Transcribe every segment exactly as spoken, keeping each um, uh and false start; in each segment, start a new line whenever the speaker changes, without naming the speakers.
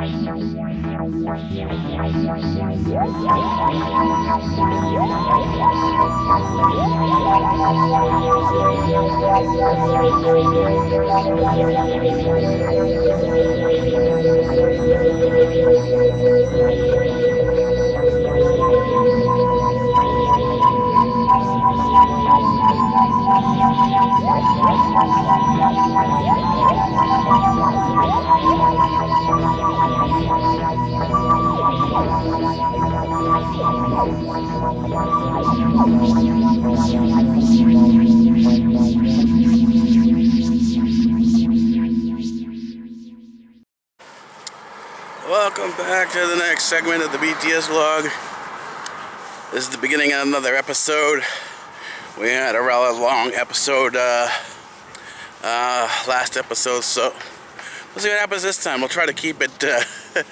Welcome back to the next segment of the B T S vlog. This is the beginning of another episode. We had a rather long episode uh, uh, last episode, so we'll see what happens this time. We'll try to keep it uh,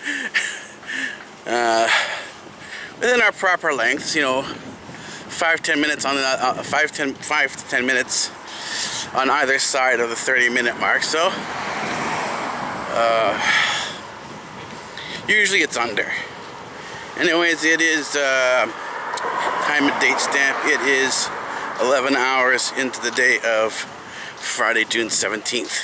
uh, within our proper lengths, you know, five ten minutes on the uh, five ten five to ten minutes on either side of the thirty minute mark. So uh, usually it's under. Anyways, it is uh, time and date stamp. It is eleven hours into the day of Friday, June seventeenth,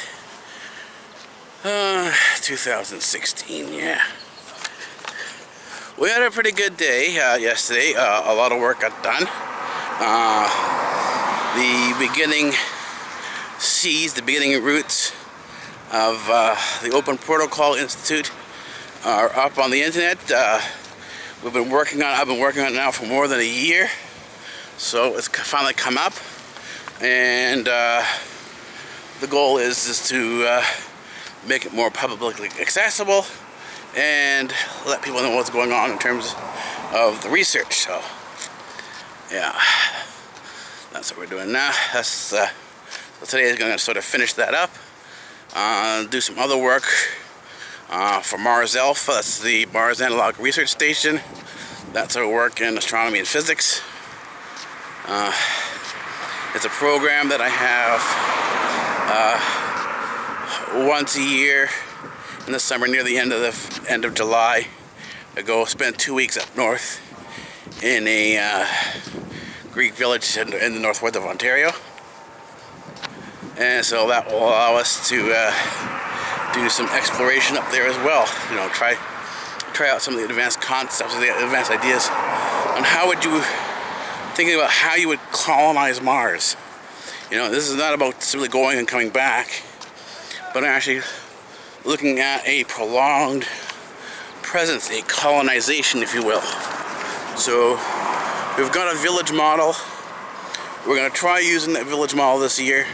uh, two thousand sixteen. Yeah, we had a pretty good day uh, yesterday. Uh, a lot of work got done. Uh, the beginning C's, the beginning roots of uh, the Open Protocol Institute are up on the internet. Uh, we've been working on. I've been working on it now for more than a year, so it's finally come up, and uh, the goal is is to uh, make it more publicly accessible and let people know what's going on in terms of the research. So, yeah, that's what we're doing now. That's uh, so today is going to sort of finish that up, uh, do some other work. Uh, for Mars Alpha, that's the Mars Analog Research Station. That's our work in astronomy and physics. Uh, it's a program that I have uh, once a year in the summer, near the end of the end of July. I go spend two weeks up north in a uh, Greek village in, in the northwest of Ontario, and so that will allow us to Uh, do some exploration up there as well. You know, try try out some of the advanced concepts, the advanced ideas on how would you thinking about how you would colonize Mars. You know, this is not about simply going and coming back, but actually looking at a prolonged presence, a colonization, if you will. So we've got a village model. We're going to try using that village model this year.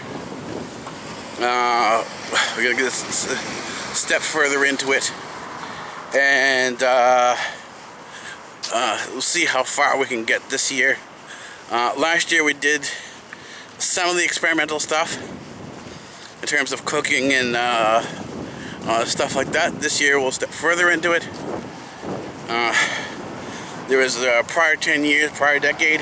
Uh, we're going to get a step further into it, and uh, uh, we'll see how far we can get this year. Uh, last year we did some of the experimental stuff in terms of cooking and uh, uh, stuff like that. This year we'll step further into it. Uh, there was uh, prior ten years, prior decade,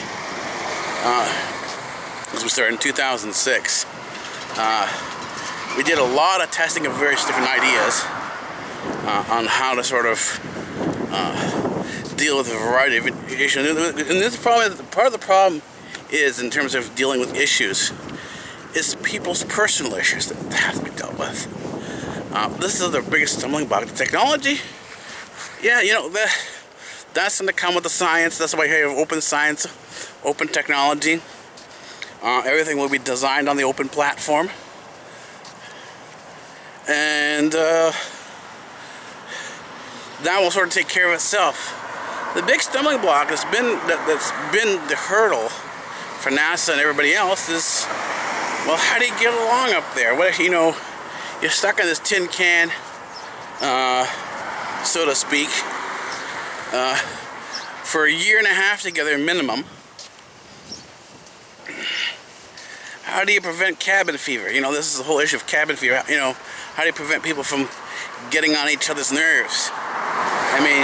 uh, as we started in two thousand six. Uh, We did a lot of testing of various different ideas uh, on how to sort of uh, deal with a variety of issues. And this problem, part of the problem is, in terms of dealing with issues, is people's personal issues that have to be dealt with. Uh, this is the biggest stumbling block. The technology, yeah, you know, the, that's going to come with the science. That's why you have open science, open technology. Uh, everything will be designed on the open platform. And uh, that will sort of take care of itself. The big stumbling block that's been that, that's been the hurdle for NASA and everybody else is, well, how do you get along up there? What if, you know, you're stuck in this tin can, uh, so to speak, uh, for a year and a half together minimum. How do you prevent cabin fever? You know, this is the whole issue of cabin fever. You know, how do you prevent people from getting on each other's nerves? I mean,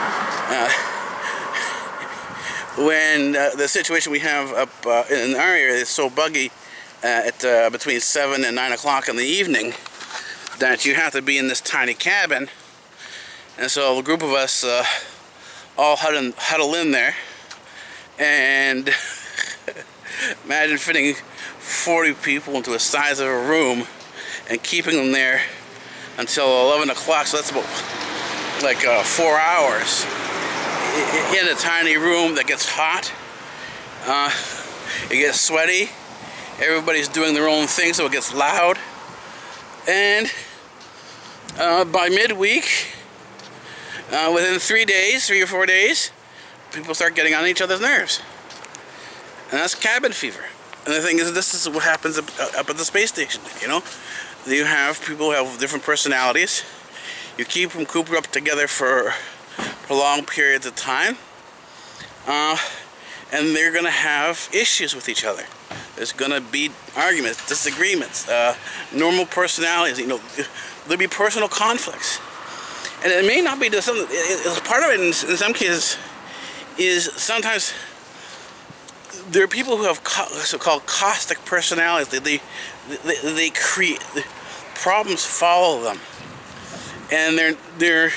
uh, when uh, the situation we have up uh, in our area is so buggy uh, at uh, between seven and nine o'clock in the evening that you have to be in this tiny cabin, And so a group of us uh, all huddle, huddle in there, and imagine fitting forty people into the size of a room and keeping them there until eleven o'clock, so that's about like uh, four hours in a tiny room that gets hot. Uh, it gets sweaty, everybody's doing their own thing, so it gets loud, and uh, by midweek, uh, within three days, three or four days, people start getting on each other's nerves. And that's cabin fever. And the thing is, this is what happens up, up at the space station, you know? You have people who have different personalities. You keep them cooped up together for prolonged periods of time. Uh, and they're going to have issues with each other. There's going to be arguments, disagreements, uh, normal personalities, you know, there'll be personal conflicts. And it may not be just something, it, part of it in, in some cases is sometimes there are people who have so-called caustic personalities. They, they, they, they create, the problems follow them. And they're, they're,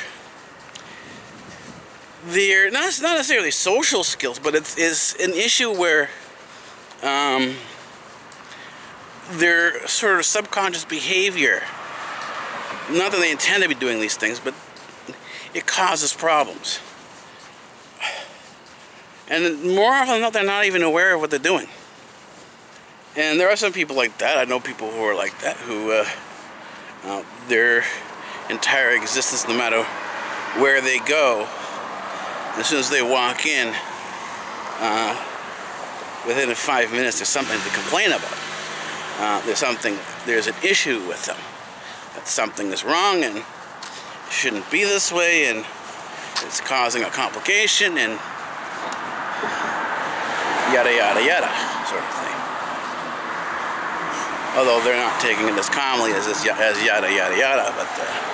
they're not, not necessarily social skills, but it's, it's an issue where um, their sort of subconscious behavior, not that they intend to be doing these things, but it causes problems. And more often than not, they're not even aware of what they're doing. And there are some people like that. I know people who are like that, who uh, uh, their entire existence, no matter where they go, as soon as they walk in, uh, within five minutes, there's something to complain about. Uh, there's something, there's an issue with them. That something is wrong and shouldn't be this way, and it's causing a complication, and yada yada yada sort of thing. Although they're not taking it as calmly as this, as yada yada yada, but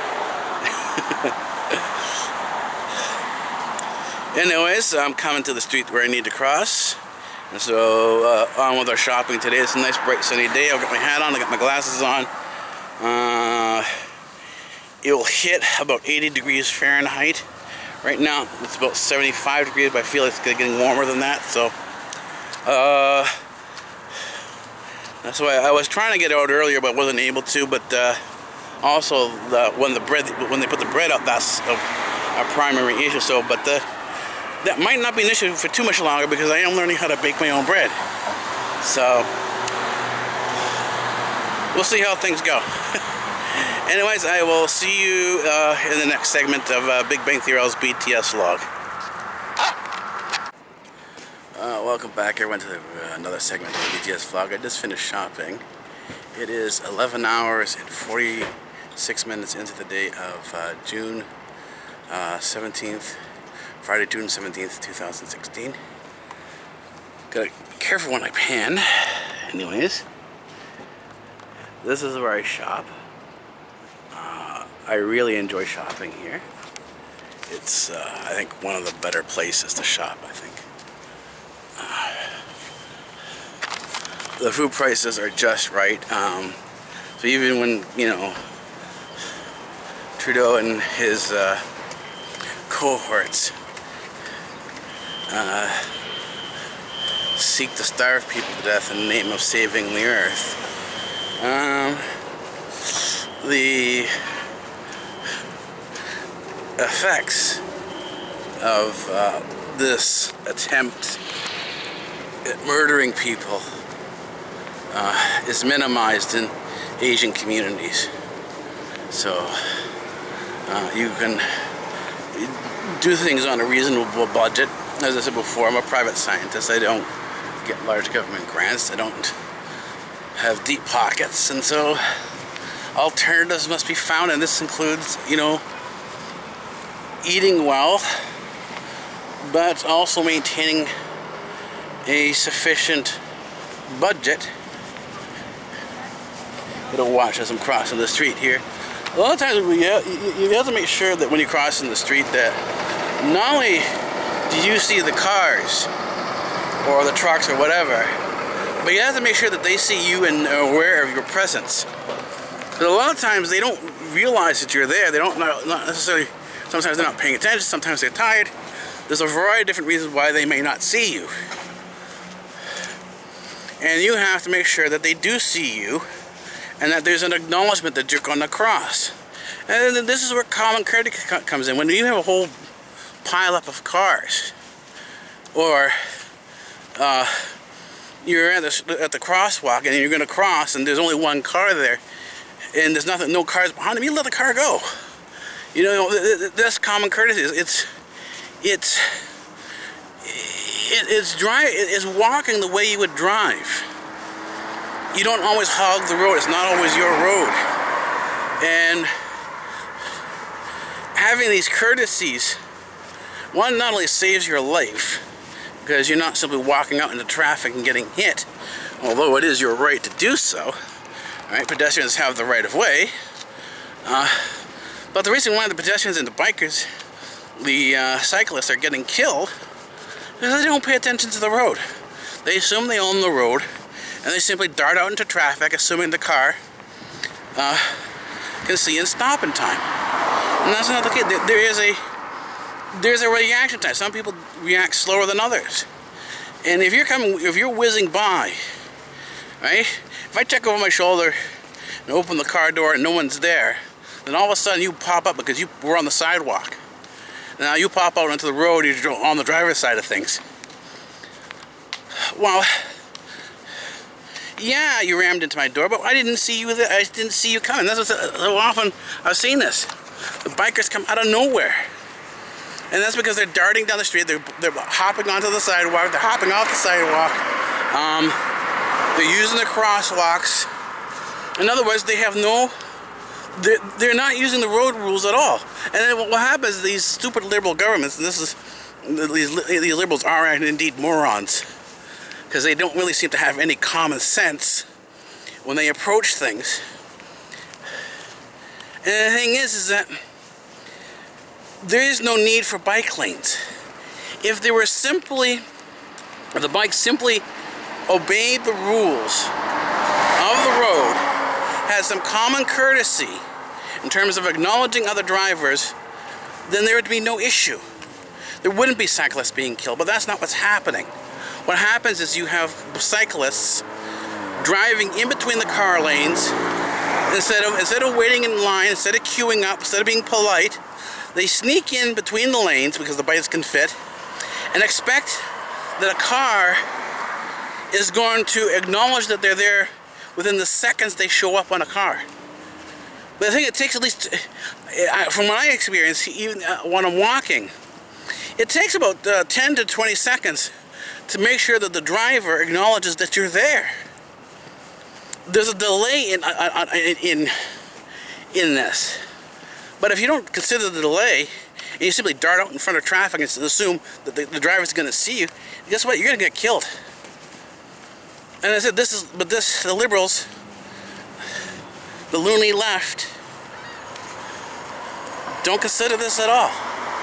uh, anyways, I'm coming to the street where I need to cross, and so uh, on with our shopping today. It's a nice bright sunny day. I've got my hat on, I got my glasses on. Uh, it will hit about eighty degrees Fahrenheit. Right now it's about seventy-five degrees, but I feel it's getting warmer than that, so Uh, that's why I was trying to get out earlier, but wasn't able to. But uh, also, the, when the bread, when they put the bread out, that's a, a primary issue. So, but the, that might not be an issue for too much longer because I am learning how to bake my own bread. So we'll see how things go. Anyways, I will see you uh, in the next segment of uh, Big Bang Theory's B T S vlog. Uh, welcome back. I went to the, uh, another segment of the B T S vlog. I just finished shopping. It is eleven hours and forty-six minutes into the day of uh, June uh, seventeenth, Friday, June seventeenth, two thousand sixteen. Gotta be careful when I pan. Anyways, this is where I shop. Uh, I really enjoy shopping here. It's, uh, I think, one of the better places to shop, I think. The food prices are just right. Um, so even when, you know, Trudeau and his uh, cohorts uh, seek to starve people to death in the name of saving the earth, um, the effects of uh, this attempt at murdering people uh, is minimized in Asian communities. So uh, you can do things on a reasonable budget. As I said before, I'm a private scientist. I don't get large government grants. I don't have deep pockets, and so alternatives must be found, and this includes, you know, eating well, but also maintaining a sufficient budget. It'll watch as I'm crossing the street here. A lot of times we have, you have to make sure that when you're crossing the street that not only do you see the cars or the trucks or whatever, but you have to make sure that they see you and are aware of your presence. But a lot of times they don't realize that you're there. They don't not necessarily Sometimes they're not paying attention, sometimes they're tired. There's a variety of different reasons why they may not see you. And you have to make sure that they do see you and that there's an acknowledgement that you're going to cross. And then this is where common courtesy comes in. When you have a whole pile up of cars, or uh, you're at the, at the crosswalk and you're going to cross and there's only one car there and there's nothing, no cars behind them, you let the car go. You know, that's common courtesy. It's it's it's drive it's walking the way you would drive. You don't always hog the road. It's not always your road. And having these courtesies, one, not only saves your life, because you're not simply walking out into traffic and getting hit, although it is your right to do so. Right? Pedestrians have the right of way. Uh, but the reason why the pedestrians and the bikers, the uh, cyclists, are getting killed is they don't pay attention to the road. They assume they own the road, and they simply dart out into traffic, assuming the car uh, can see and stop in time. And that's not the case. There, there is a there's a reaction time. Some people react slower than others. And if you're coming, if you're whizzing by, right? If I check over my shoulder and open the car door and no one's there, then all of a sudden you pop up because you were on the sidewalk. Now you pop out onto the road, you're on the driver's side of things. Well, yeah, you rammed into my door, but I didn't see you. I didn't see you coming. That's what so often I've seen this. The bikers come out of nowhere, and that's because they're darting down the street. They're they're hopping onto the sidewalk. They're hopping off the sidewalk. Um, they're using the crosswalks. In other words, they have no. They're, they're not using the road rules at all. And then what happens is these stupid liberal governments, and this is these these liberals are indeed morons, because they don't really seem to have any common sense when they approach things. And the thing is, is that there is no need for bike lanes. If they were simply, if the bike simply obeyed the rules of the road, had some common courtesy in terms of acknowledging other drivers, then there would be no issue. There wouldn't be cyclists being killed, but that's not what's happening. What happens is you have cyclists driving in between the car lanes. Instead of, instead of waiting in line, instead of queuing up, instead of being polite, they sneak in between the lanes because the bikes can fit and expect that a car is going to acknowledge that they're there within the seconds they show up on a car. But I think it takes at least, from my experience, even when I'm walking, it takes about uh, ten to twenty seconds to make sure that the driver acknowledges that you're there. There's a delay in, in, in, in this. But if you don't consider the delay, and you simply dart out in front of traffic and assume that the, the driver's going to see you, guess what? You're going to get killed. And I said, this is, but this, the liberals, the loony left, don't consider this at all.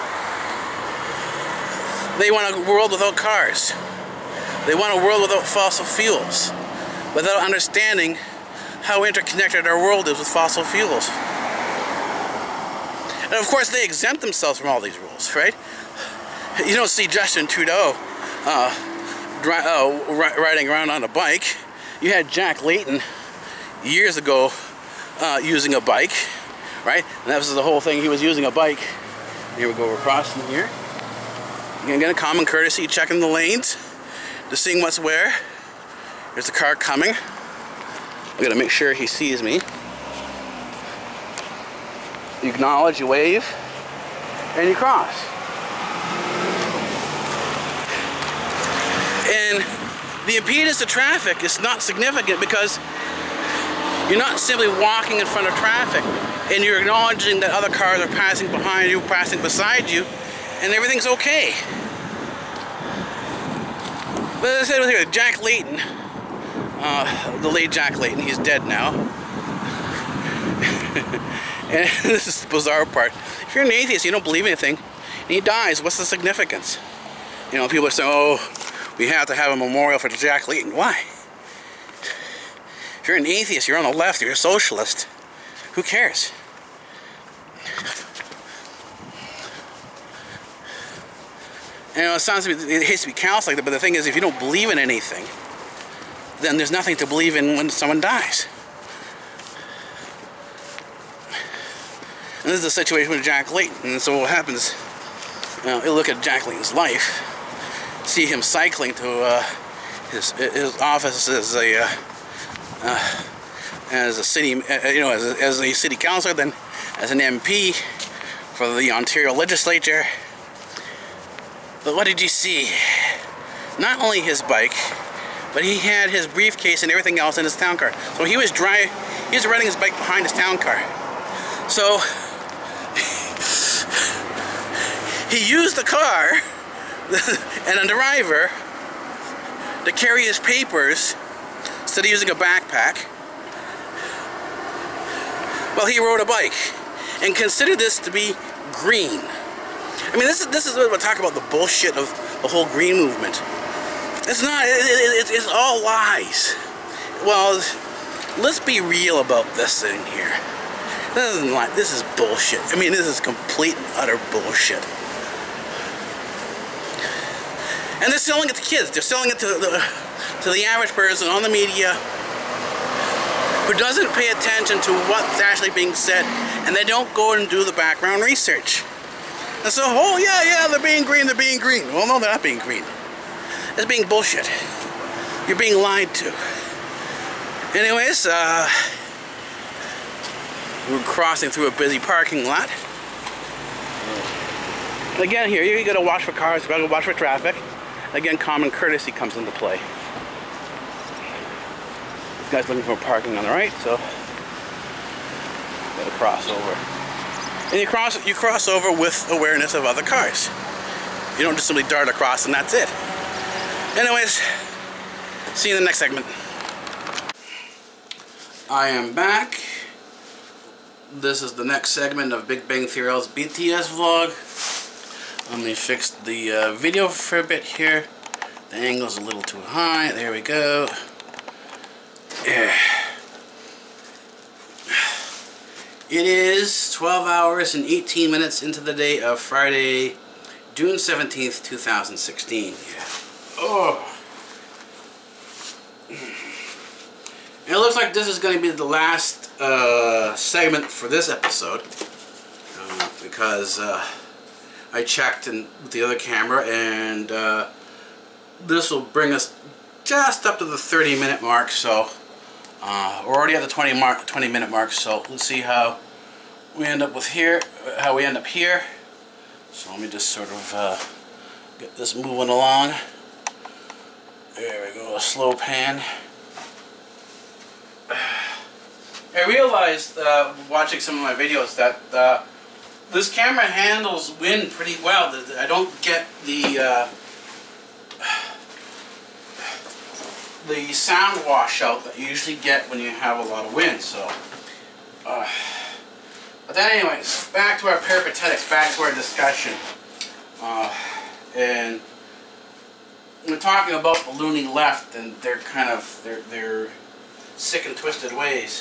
They want a world without cars. They want a world without fossil fuels, without understanding how interconnected our world is with fossil fuels. And of course, they exempt themselves from all these rules, right? You don't see Justin Trudeau uh, dri uh, riding around on a bike. You had Jack Layton years ago uh, using a bike, right? And that was the whole thing. He was using a bike. Here we go, we're crossing here. You're gonna get a common courtesy, checking the lanes, just seeing what's where. There's a car coming. I'm gonna make sure he sees me. You acknowledge, you wave, and you cross. And the impedance to traffic is not significant because you're not simply walking in front of traffic and you're acknowledging that other cars are passing behind you, passing beside you, and everything's okay. But as I said here, Jack Layton, uh, the late Jack Layton, he's dead now. And this is the bizarre part. If you're an atheist, you don't believe anything, and he dies, what's the significance? You know, people are saying, oh, we have to have a memorial for Jack Layton. Why? If you're an atheist, you're on the left, you're a socialist, who cares? you know, it sounds to be, it hates to be callous like that, but the thing is, if you don't believe in anything, then there's nothing to believe in when someone dies. And this is the situation with Jack Layton. And so what happens, you know, you look at Jack Layton's life, see him cycling to uh, his his office as a uh, uh, as a city, uh, you know, as a, as a city councilor, then as an M P for the Ontario legislature. But what did you see? Not only his bike, but he had his briefcase and everything else in his town car. So he was driving, he was riding his bike behind his town car. So he used the car and a driver to carry his papers instead of using a backpack. Well, he rode a bike, and consider this to be green. I mean, this is this is what we talk about, the bullshit of the whole green movement. It's not. It, it, it's all lies. Well, let's be real about this thing here. This isn't like this is bullshit. I mean, this is complete and utter bullshit. And they're selling it to kids. They're selling it to the to the average person on the media who doesn't pay attention to what's actually being said, and they don't go and do the background research. And so, oh yeah, yeah, they're being green, they're being green. Well, no, they're not being green. It's being bullshit. You're being lied to. Anyways, uh, we're crossing through a busy parking lot. And again, here, you gotta watch for cars, you gotta watch for traffic. Again, common courtesy comes into play. This guy's looking for parking on the right, so gotta cross over. And you cross you cross over with awareness of other cars. You don't just simply dart across and that's it. Anyways, see you in the next segment. I am back. This is the next segment of Big Bang Theory's B T S vlog. Let me fix the uh, video for a bit here. The angle's a little too high. There we go. Yeah. It is twelve hours and eighteen minutes into the day of Friday, June seventeenth, two thousand sixteen. Yeah. Oh. And it looks like this is going to be the last uh, segment for this episode. Uh, because uh, I checked in with the other camera, and uh, this will bring us just up to the thirty minute mark. So uh, we're already at the twenty mark, twenty minute mark. So let's see how we end up with here, how we end up here. So let me just sort of uh, get this moving along. There we go, a slow pan. I realized uh, watching some of my videos that uh, this camera handles wind pretty well. I don't get the uh, the sound washout that you usually get when you have a lot of wind. So, uh, but then, anyways, back to our peripatetics, back to our discussion, uh, and we're talking about the loony left and their kind of their their sick and twisted ways.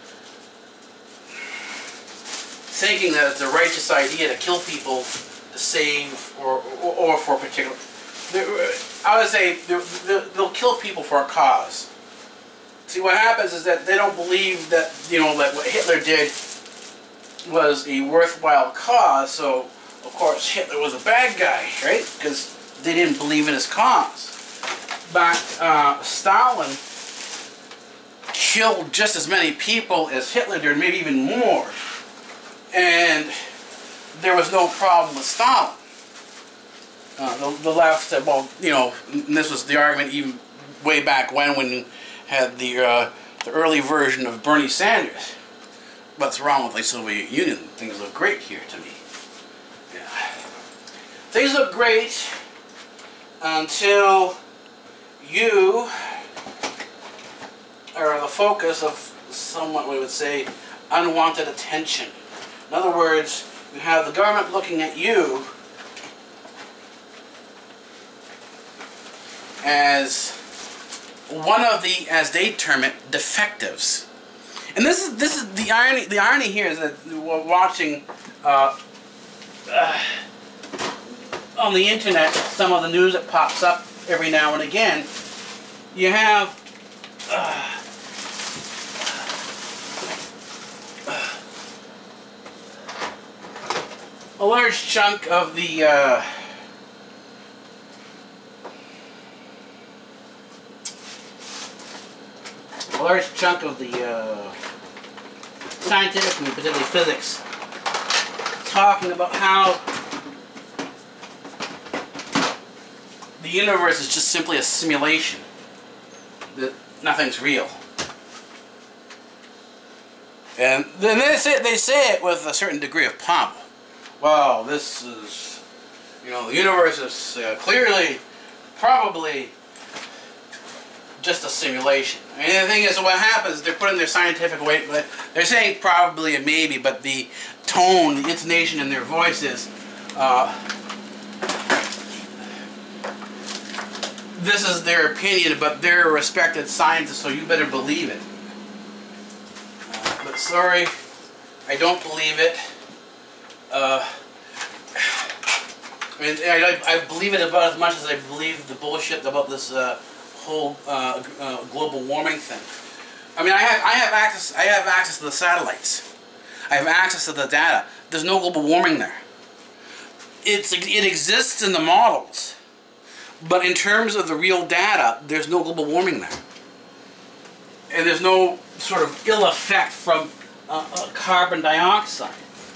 Thinking that it's a righteous idea to kill people to save or, or, or for a particular... I would say they'll kill people for a cause. See, what happens is that they don't believe that, you know, that what Hitler did was a worthwhile cause, so of course Hitler was a bad guy, right? Because they didn't believe in his cause. But uh, Stalin killed just as many people as Hitler did, maybe even more. And there was no problem with Stalin. Uh, the, the left said, well, you know, and this was the argument even way back when, when you had the, uh, the early version of Bernie Sanders. What's wrong with the Soviet Union? Things look great here to me. Yeah. Things look great until you are the focus of somewhat, we would say, unwanted attention. In other words, you have the government looking at you as one of the, as they term it, defectives. And this is this is the irony. The irony here is that we're watching uh, uh, on the internet, some of the news that pops up every now and again, you have uh, a large chunk of the uh, a large chunk of the uh, scientific community, particularly physics, talking about how the universe is just simply a simulation, that nothing's real. And then they say, they say it with a certain degree of pomp. Well, this is, you know, the universe is uh, clearly, probably just a simulation. I mean, the thing is, what happens, they're putting their scientific weight, but they're saying probably and maybe, but the tone, the intonation in their voice is, uh, this is their opinion, but they're a respected scientist, so you better believe it. Uh, but sorry, I don't believe it. Uh, I mean, I, I believe it about as much as I believe the bullshit about this uh, whole uh, uh, global warming thing. I mean, I have I have access I have access to the satellites. I have access to the data. There's no global warming there. It's it exists in the models, but in terms of the real data, there's no global warming there, and there's no sort of ill effect from uh, uh, carbon dioxide.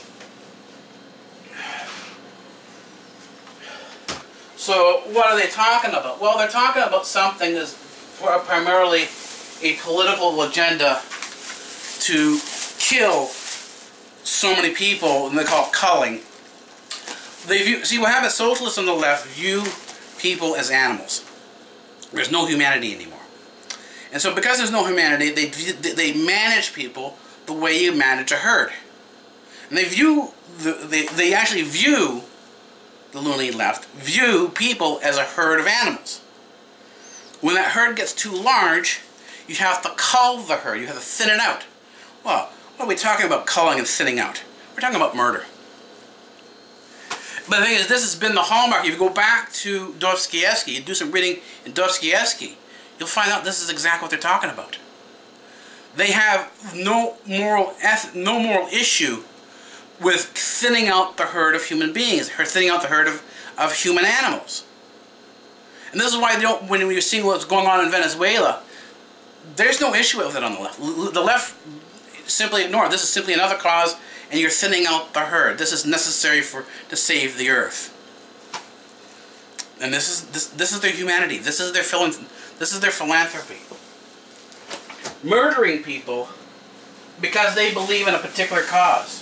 So what are they talking about? Well, they're talking about something that's primarily a political agenda to kill so many people, and they call it culling. They view, see what happens, socialists on the left view people as animals. There's no humanity anymore. And so because there's no humanity, they, they manage people the way you manage a herd. And they view, the, they, they actually view the loony left, view people as a herd of animals. When that herd gets too large, you have to cull the herd, you have to thin it out. Well, what are we talking about culling and thinning out? We're talking about murder. But the thing is, this has been the hallmark. If you go back to Dostoevsky, you do some reading in Dostoevsky, you'll find out this is exactly what they're talking about. They have no moral, no moral issue with thinning out the herd of human beings, or thinning out the herd of, of human animals. And this is why they don't, when you're seeing what's going on in Venezuela, there's no issue with it on the left. The left simply ignore it. This is simply another cause, and you're thinning out the herd. This is necessary for to save the earth. And this is this this is their humanity. This is their phil this is their philanthropy. Murdering people because they believe in a particular cause.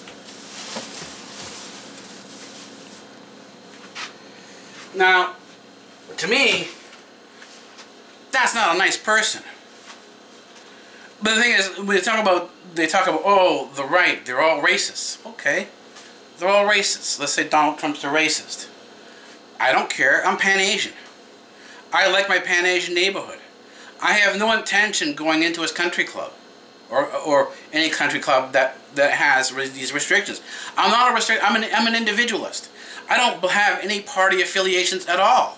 Now, to me, that's not a nice person. But the thing is, when they talk about, they talk about, oh, the right, they're all racist. Okay, they're all racist. Let's say Donald Trump's a racist. I don't care. I'm Pan-Asian. I like my Pan-Asian neighborhood. I have no intention going into his country club, or or any country club that that has these restrictions. I'm not a restrict. I'm an I'm an individualist. I don't have any party affiliations at all.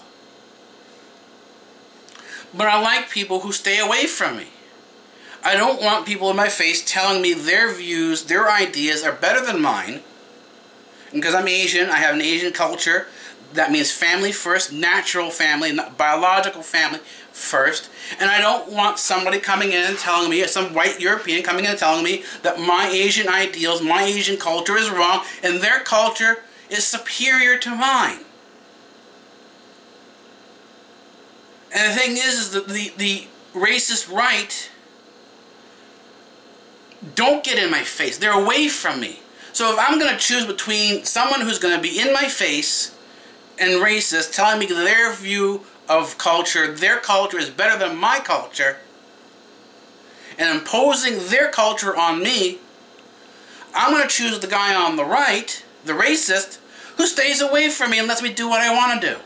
But I like people who stay away from me. I don't want people in my face telling me their views, their ideas are better than mine. And because I'm Asian, I have an Asian culture. That means family first, natural family, not biological family first. And I don't want somebody coming in and telling me, some white European coming in and telling me that my Asian ideals, my Asian culture is wrong, and their culture is superior to mine. And the thing is, is that the, the racist right don't get in my face. They're away from me. So if I'm going to choose between someone who's going to be in my face and racist, telling me their view of culture, their culture is better than my culture, and imposing their culture on me, I'm going to choose the guy on the right, the racist, who stays away from me and lets me do what I want to do.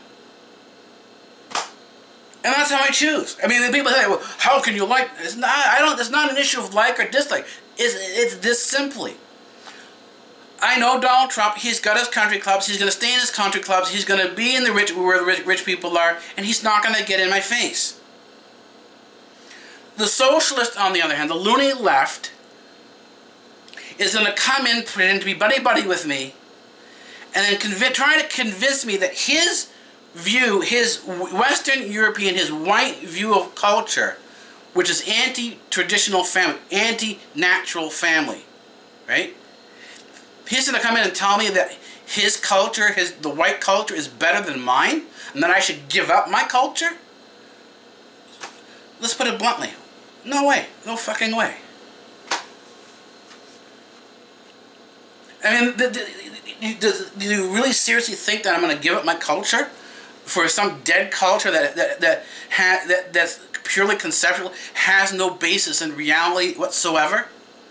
And that's how I choose. I mean, the people say, well, how can you like, it's not, I don't, it's not an issue of like or dislike. It's, it's this simply. I know Donald Trump, he's got his country clubs, he's going to stay in his country clubs, he's going to be in the rich, where the rich, rich people are, and he's not going to get in my face. The socialist, on the other hand, the loony left, is going to come in, pretend to be buddy-buddy with me, and then conv try to convince me that his view, his Western European, his white view of culture, which is anti-traditional family, anti-natural family, right? He's going to come in and tell me that his culture, his the white culture, is better than mine, and that I should give up my culture? Let's put it bluntly. No way. No fucking way. I mean, do, do, do you really seriously think that I'm going to give up my culture for some dead culture that that that, ha, that that's purely conceptual, has no basis in reality whatsoever?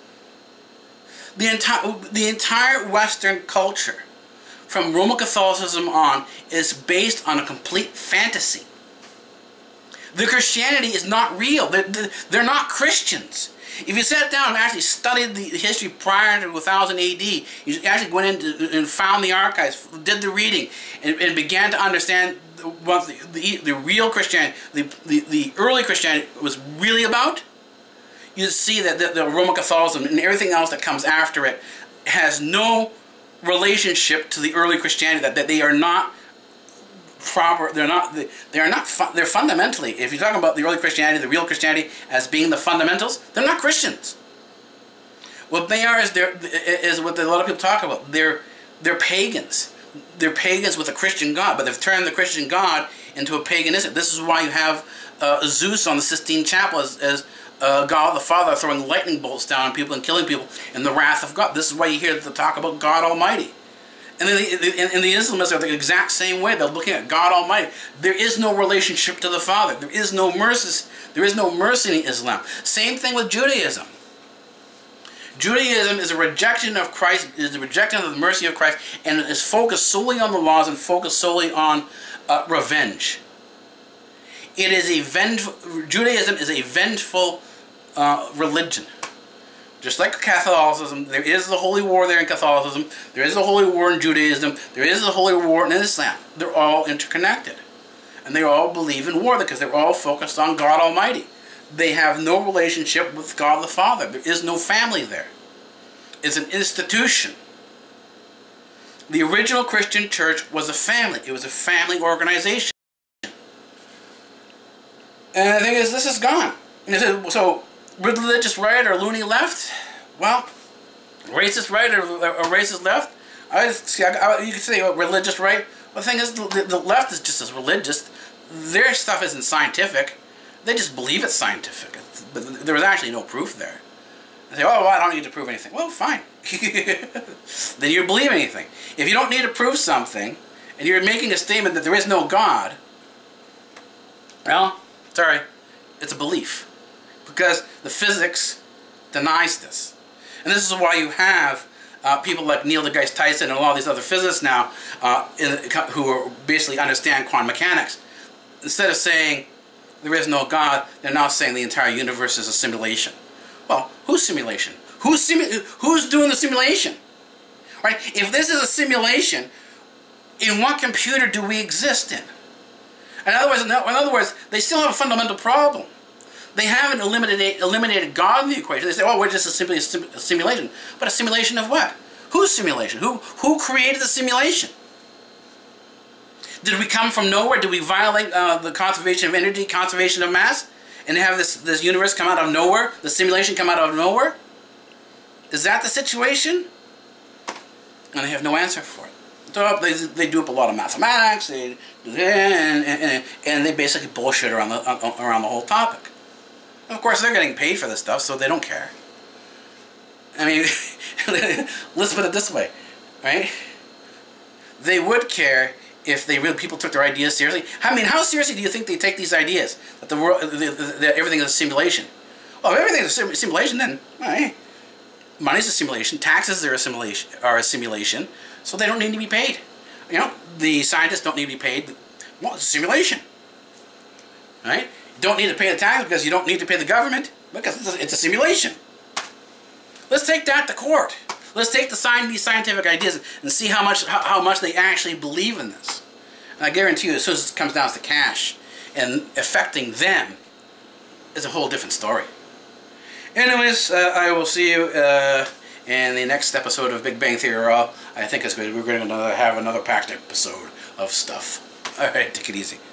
The entire the entire Western culture, from Roman Catholicism on, is based on a complete fantasy. The Christianity is not real. They're, they're not Christians. If you sat down and actually studied the history prior to one thousand A D, you actually went in and found the archives, did the reading, and, and began to understand what the, the, the real Christianity, the, the, the early Christianity was really about, you see that the, the Roman Catholicism and everything else that comes after it has no relationship to the early Christianity, that, that they are not proper, they're not, they, they are not, fu they're fundamentally, if you're talking about the early Christianity, the real Christianity as being the fundamentals, they're not Christians. What they are is, they're, is what a lot of people talk about. They're, they're pagans. They're pagans with a Christian God, but they've turned the Christian God into a paganism. This is why you have uh, Zeus on the Sistine Chapel as, as uh, God the Father throwing lightning bolts down on people and killing people in the wrath of God. This is why you hear the talk about God Almighty. And then the, the, and the Islamists are the exact same way. They're looking at God Almighty. There is no relationship to the Father. There is no mercy. There is no mercy in Islam. Same thing with Judaism. Judaism is a rejection of Christ, is a rejection of the mercy of Christ, and it is focused solely on the laws and focused solely on uh, revenge. It is a vengeful, Judaism is a vengeful uh, religion. Just like Catholicism, there is the holy war there in Catholicism, there is the holy war in Judaism, there is the holy war in Islam. They're all interconnected. And they all believe in war because they're all focused on God Almighty. They have no relationship with God the Father. There is no family there. It's an institution. The original Christian church was a family. It was a family organization. And the thing is, this is gone. So, religious right or loony left? Well, racist right or, or racist left? I, I, you could say oh, religious right. Well, the thing is, the, the left is just as religious. Their stuff isn't scientific. They just believe it's scientific. But there was actually no proof there. They say, oh, well, I don't need to prove anything. Well, fine. Then you believe anything. If you don't need to prove something, and you're making a statement that there is no God, well, sorry, it's a belief. Because the physics denies this. And this is why you have uh, people like Neil deGrasse Tyson and a lot of these other physicists now uh, in, who are basically understand quantum mechanics. Instead of saying there is no God, they're now saying the entire universe is a simulation. Well, whose simulation? Who's, simu who's doing the simulation? Right? If this is a simulation, in what computer do we exist in? In other words, in other words, they still have a fundamental problem. They haven't eliminated, eliminated God in the equation. They say, oh, we're just a simply a, sim a simulation. But a simulation of what? Whose simulation? Who, who created the simulation? Did we come from nowhere? Did we violate uh, the conservation of energy, conservation of mass, and have this, this universe come out of nowhere? The simulation come out of nowhere? Is that the situation? And they have no answer for it. So they, they do up a lot of mathematics, they, and, and, and they basically bullshit around the, around the whole topic. Of course, they're getting paid for this stuff, so they don't care. I mean, let's put it this way, right? They would care if they really people took their ideas seriously. I mean, how seriously do you think they take these ideas that the world, that everything is a simulation? Well, if everything is a simulation, then right, money's a simulation, taxes are a simulation, are a simulation, so they don't need to be paid. You know, the scientists don't need to be paid. Well, it's a simulation, right? You don't need to pay the tax because you don't need to pay the government because it's a, it's a simulation. Let's take that to court. Let's take the science, these scientific ideas and see how much how, how much they actually believe in this. And I guarantee you, as soon as it comes down to cash and affecting them, is a whole different story. Anyways, uh, I will see you uh, in the next episode of Big Bang Theory. All I think it's good. We're going to have another packed episode of stuff. All right, take it easy.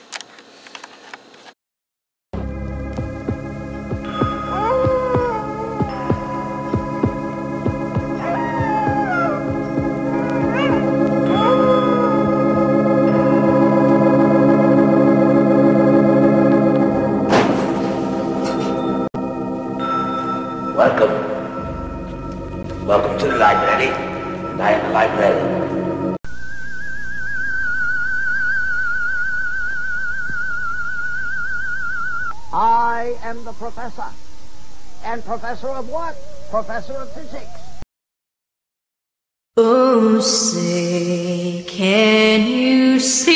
Welcome. Welcome to the library, and I am the librarian.
I am the professor. And professor of what? Professor of physics.
Oh, say, can you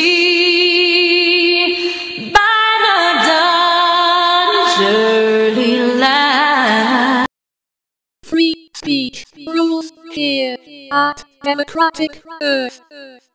see by the dawn's early light?
Free speech rules here at Democratic Earth.